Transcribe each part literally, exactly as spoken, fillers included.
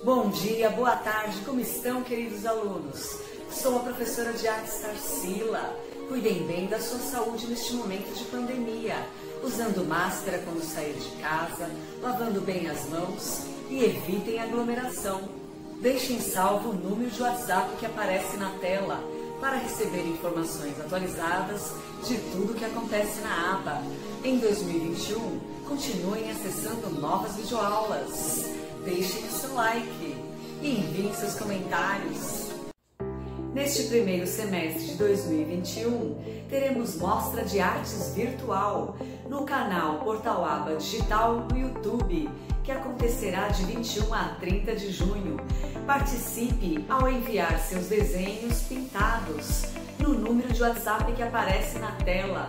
Bom dia, boa tarde, como estão, queridos alunos? Sou a professora de artes Tarsila. Cuidem bem da sua saúde neste momento de pandemia, usando máscara quando sair de casa, lavando bem as mãos e evitem aglomeração. Deixem salvo o número de WhatsApp que aparece na tela para receber informações atualizadas de tudo o que acontece na aba. Em dois mil e vinte e um, continuem acessando novas videoaulas. Deixem o seu like e enviem seus comentários. Neste primeiro semestre de dois mil e vinte e um, teremos mostra de artes virtual no canal Portal Aba Digital no YouTube, que acontecerá de vinte e um a trinta de junho. Participe ao enviar seus desenhos pintados no número de WhatsApp que aparece na tela.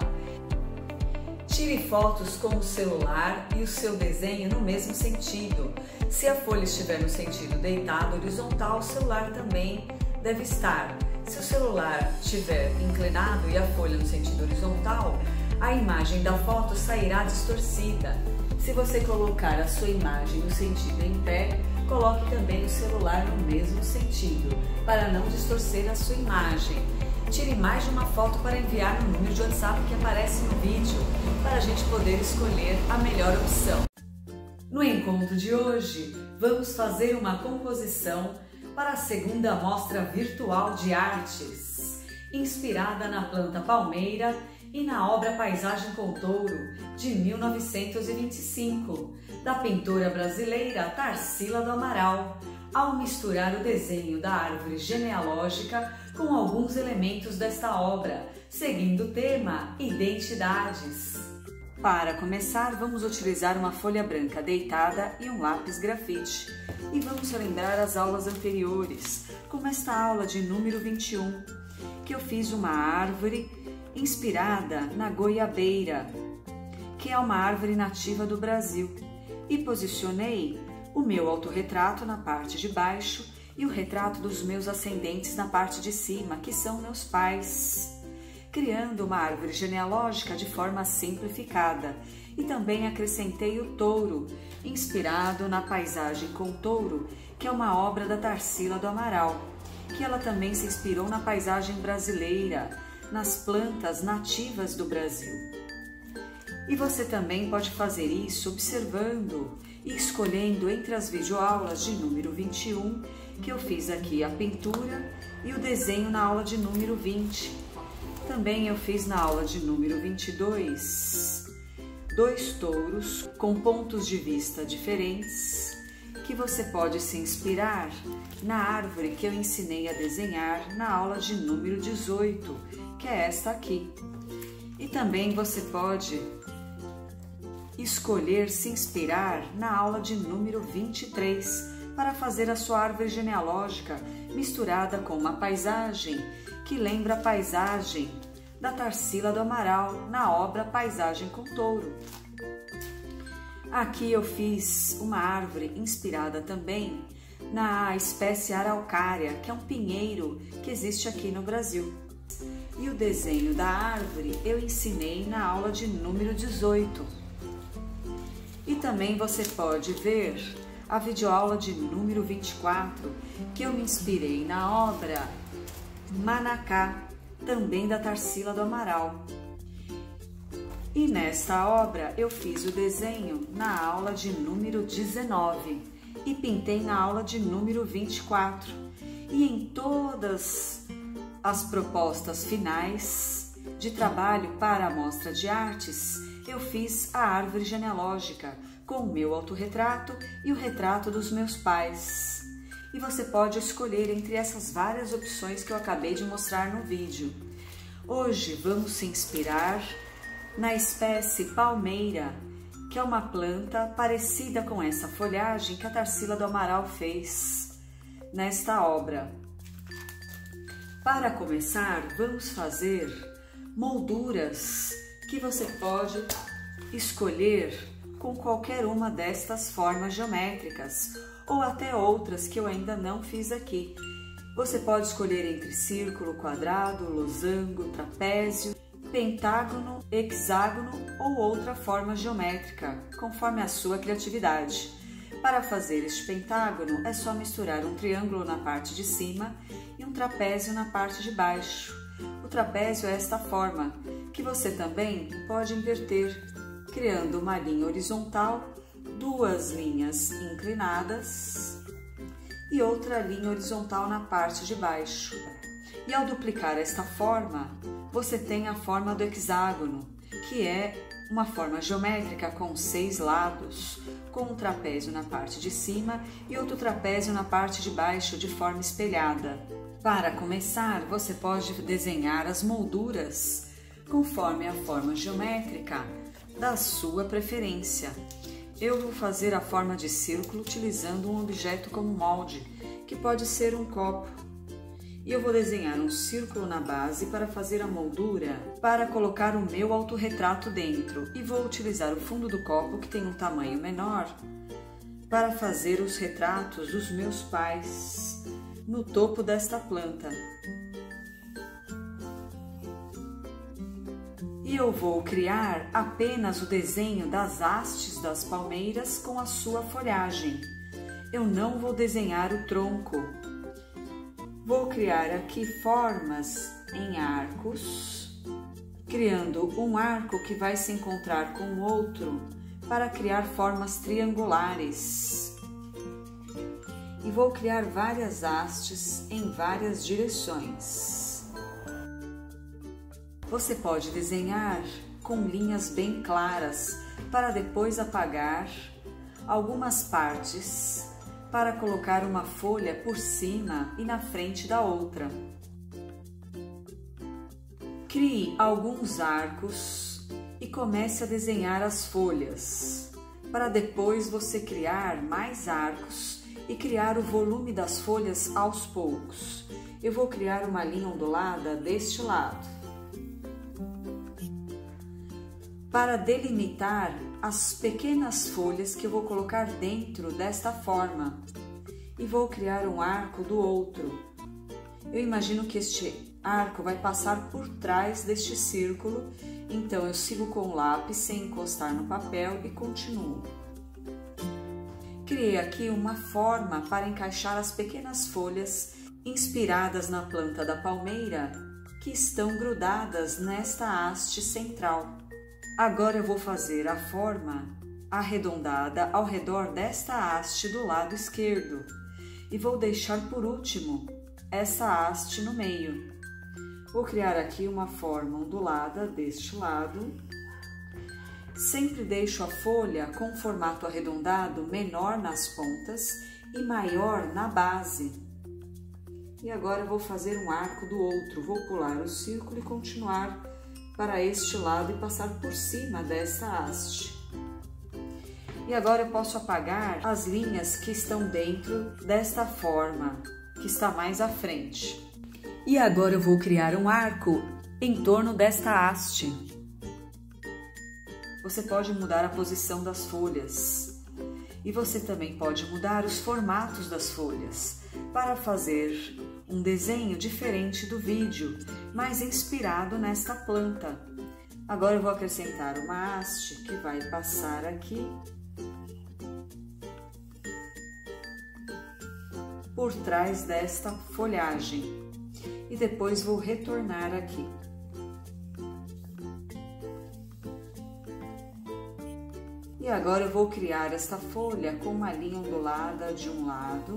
Tire fotos com o celular e o seu desenho no mesmo sentido. Se a folha estiver no sentido deitado horizontal, o celular também deve estar. Se o celular estiver inclinado e a folha no sentido horizontal, a imagem da foto sairá distorcida. Se você colocar a sua imagem no sentido em pé, coloque também o celular no mesmo sentido, para não distorcer a sua imagem. Tire mais de uma foto para enviar no número de WhatsApp que aparece no vídeo, para a gente poder escolher a melhor opção. No encontro de hoje, vamos fazer uma composição para a segunda mostra virtual de artes, inspirada na planta palmeira e na obra Paisagem com Touro, de mil novecentos e vinte e cinco, da pintora brasileira Tarsila do Amaral, ao misturar o desenho da árvore genealógica com alguns elementos desta obra, seguindo o tema Identidades. Para começar, vamos utilizar uma folha branca deitada e um lápis grafite. E vamos relembrar as aulas anteriores, como esta aula de número vinte e um, que eu fiz uma árvore inspirada na goiabeira, que é uma árvore nativa do Brasil, e posicionei o meu autorretrato na parte de baixo e o retrato dos meus ascendentes na parte de cima, que são meus pais, criando uma árvore genealógica de forma simplificada. E também acrescentei o touro, inspirado na Paisagem com Touro, que é uma obra da Tarsila do Amaral, que ela também se inspirou na paisagem brasileira, nas plantas nativas do Brasil. E você também pode fazer isso observando e escolhendo entre as videoaulas de número vinte e um, que eu fiz aqui a pintura e o desenho na aula de número vinte. Também eu fiz na aula de número vinte e dois, dois touros com pontos de vista diferentes, que você pode se inspirar na árvore que eu ensinei a desenhar na aula de número dezoito, que é esta aqui. E também você pode escolher se inspirar na aula de número vinte e três para fazer a sua árvore genealógica misturada com uma paisagem que lembra a paisagem da Tarsila do Amaral na obra Paisagem com Touro. Aqui eu fiz uma árvore inspirada também na espécie araucária, que é um pinheiro que existe aqui no Brasil. E o desenho da árvore eu ensinei na aula de número dezoito. E também você pode ver a videoaula de número vinte e quatro, que eu me inspirei na obra Manacá, também da Tarsila do Amaral. E nesta obra eu fiz o desenho na aula de número dezenove e pintei na aula de número vinte e quatro. E em todas as propostas finais de trabalho para a mostra de artes, eu fiz a árvore genealógica com o meu autorretrato e o retrato dos meus pais. E você pode escolher entre essas várias opções que eu acabei de mostrar no vídeo. Hoje vamos se inspirar na espécie palmeira, que é uma planta parecida com essa folhagem que a Tarsila do Amaral fez nesta obra. Para começar, vamos fazer molduras que você pode escolher com qualquer uma destas formas geométricas, ou até outras que eu ainda não fiz aqui. Você pode escolher entre círculo, quadrado, losango, trapézio, pentágono, hexágono ou outra forma geométrica, conforme a sua criatividade. Para fazer este pentágono, é só misturar um triângulo na parte de cima e um trapézio na parte de baixo. O trapézio é esta forma, que você também pode inverter, criando uma linha horizontal, duas linhas inclinadas e outra linha horizontal na parte de baixo. E ao duplicar esta forma, você tem a forma do hexágono, que é uma forma geométrica com seis lados, com um trapézio na parte de cima e outro trapézio na parte de baixo de forma espelhada. Para começar, você pode desenhar as molduras conforme a forma geométrica da sua preferência. Eu vou fazer a forma de círculo utilizando um objeto como molde, que pode ser um copo. E eu vou desenhar um círculo na base para fazer a moldura, para colocar o meu autorretrato dentro. E vou utilizar o fundo do copo, que tem um tamanho menor, para fazer os retratos dos meus pais no topo desta planta. E eu vou criar apenas o desenho das hastes das palmeiras com a sua folhagem. Eu não vou desenhar o tronco. Vou criar aqui formas em arcos, criando um arco que vai se encontrar com o outro para criar formas triangulares. E vou criar várias hastes em várias direções. Você pode desenhar com linhas bem claras para depois apagar algumas partes, para colocar uma folha por cima e na frente da outra. Crie alguns arcos e comece a desenhar as folhas, para depois você criar mais arcos e criar o volume das folhas aos poucos. Eu vou criar uma linha ondulada deste lado, para delimitar as pequenas folhas que eu vou colocar dentro desta forma, e vou criar um arco do outro. Eu imagino que este arco vai passar por trás deste círculo, então eu sigo com o lápis sem encostar no papel e continuo. Criei aqui uma forma para encaixar as pequenas folhas inspiradas na planta da palmeira, que estão grudadas nesta haste central. Agora eu vou fazer a forma arredondada ao redor desta haste do lado esquerdo e vou deixar por último essa haste no meio. Vou criar aqui uma forma ondulada deste lado. Sempre deixo a folha com formato arredondado menor nas pontas e maior na base. E agora eu vou fazer um arco do outro. Vou pular o círculo e continuar para este lado e passar por cima dessa haste. E agora eu posso apagar as linhas que estão dentro desta forma, que está mais à frente. E agora eu vou criar um arco em torno desta haste. Você pode mudar a posição das folhas. E você também pode mudar os formatos das folhas para fazer um desenho diferente do vídeo, mas inspirado nesta planta. Agora eu vou acrescentar uma haste que vai passar aqui por trás desta folhagem e depois vou retornar aqui. E agora eu vou criar esta folha com uma linha ondulada de um lado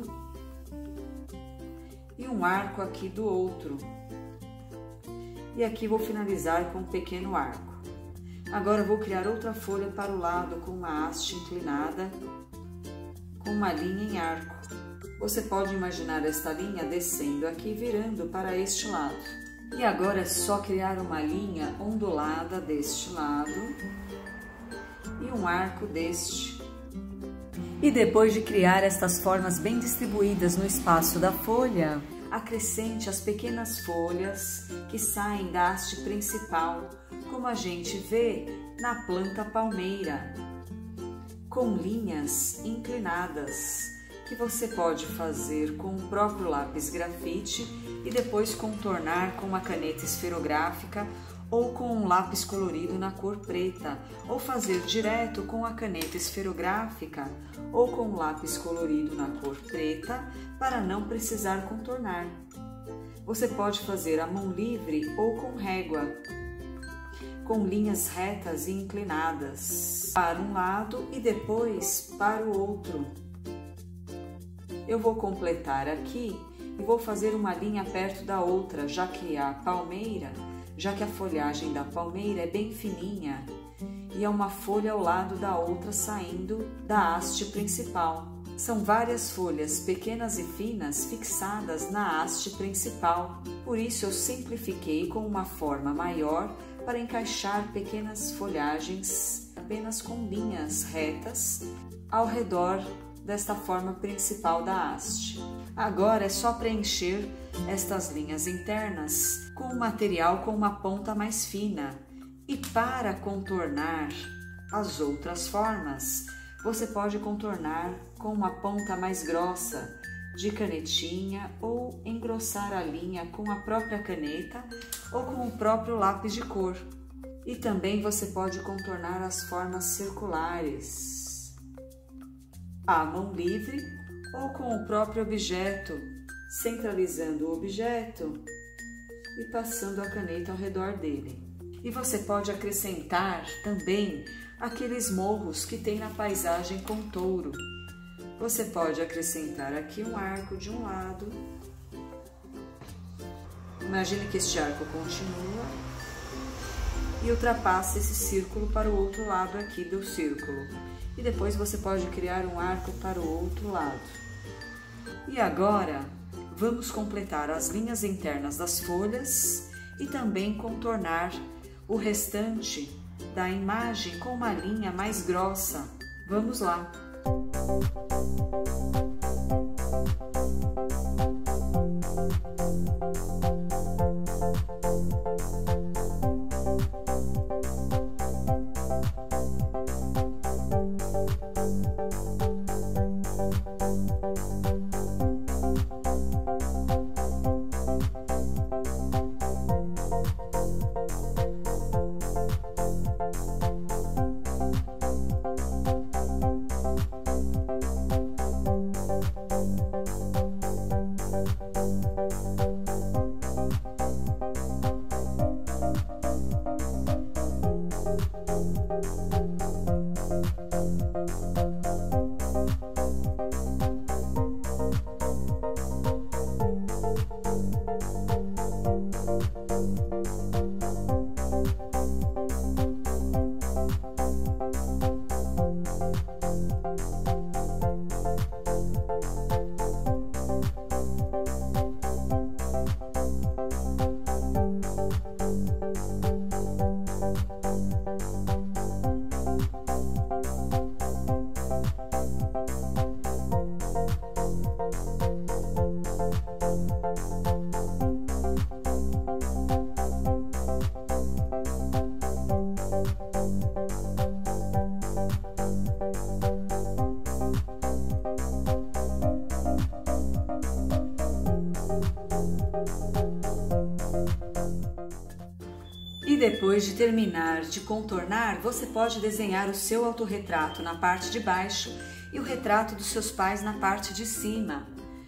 e um arco aqui do outro. E aqui vou finalizar com um pequeno arco. Agora eu vou criar outra folha para o lado com uma haste inclinada, com uma linha em arco. Você pode imaginar esta linha descendo aqui e virando para este lado. E agora é só criar uma linha ondulada deste lado e um arco deste. E depois de criar estas formas bem distribuídas no espaço da folha, acrescente as pequenas folhas que saem da haste principal, como a gente vê na planta palmeira, com linhas inclinadas, que você pode fazer com o próprio lápis grafite e depois contornar com uma caneta esferográfica ou com um lápis colorido na cor preta, ou fazer direto com a caneta esferográfica ou com um lápis colorido na cor preta para não precisar contornar. Você pode fazer à mão livre ou com régua, com linhas retas e inclinadas para um lado e depois para o outro. Eu vou completar aqui e vou fazer uma linha perto da outra, já que a palmeira, já que a folhagem da palmeira é bem fininha e é uma folha ao lado da outra saindo da haste principal. São várias folhas pequenas e finas fixadas na haste principal, por isso eu simplifiquei com uma forma maior para encaixar pequenas folhagens apenas com linhas retas ao redor desta forma principal da haste. Agora é só preencher estas linhas internas com um material com uma ponta mais fina. E para contornar as outras formas, você pode contornar com uma ponta mais grossa de canetinha ou engrossar a linha com a própria caneta ou com o próprio lápis de cor. E também você pode contornar as formas circulares à mão livre ou com o próprio objeto, centralizando o objeto e passando a caneta ao redor dele. E você pode acrescentar também aqueles morros que tem na paisagem com touro. Você pode acrescentar aqui um arco de um lado. Imagine que este arco continua e ultrapassa esse círculo para o outro lado aqui do círculo. E depois você pode criar um arco para o outro lado. E agora vamos completar as linhas internas das folhas e também contornar o restante da imagem com uma linha mais grossa. Vamos lá! E depois de terminar de contornar, você pode desenhar o seu autorretrato na parte de baixo e o retrato dos seus pais na parte de cima.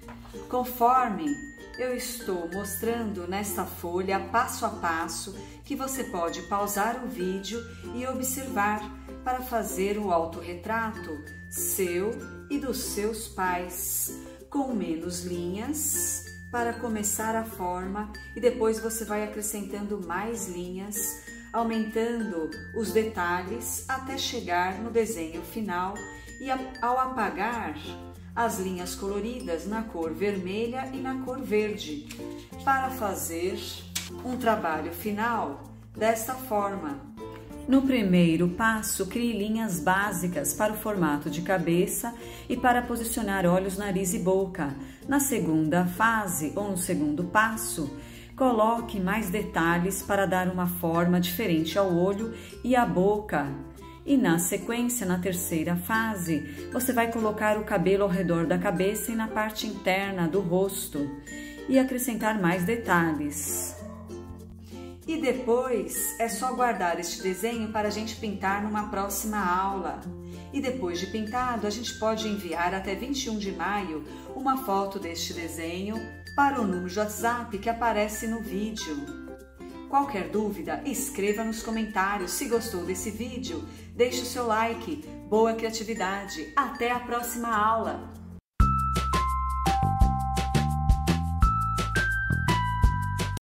Conforme eu estou mostrando nesta folha, passo a passo, que você pode pausar o vídeo e observar para fazer o autorretrato seu e dos seus pais, com menos linhas, para começar a forma, e depois você vai acrescentando mais linhas, aumentando os detalhes até chegar no desenho final e ao apagar as linhas coloridas na cor vermelha e na cor verde, para fazer um trabalho final desta forma. No primeiro passo, crie linhas básicas para o formato de cabeça e para posicionar olhos, nariz e boca. Na segunda fase, ou no segundo passo, coloque mais detalhes para dar uma forma diferente ao olho e à boca. E na sequência, na terceira fase, você vai colocar o cabelo ao redor da cabeça e na parte interna do rosto e acrescentar mais detalhes. E depois é só guardar este desenho para a gente pintar numa próxima aula. E depois de pintado, a gente pode enviar até vinte e um de maio uma foto deste desenho para o número de WhatsApp que aparece no vídeo. Qualquer dúvida, escreva nos comentários. Se gostou desse vídeo, deixe o seu like. Boa criatividade! Até a próxima aula!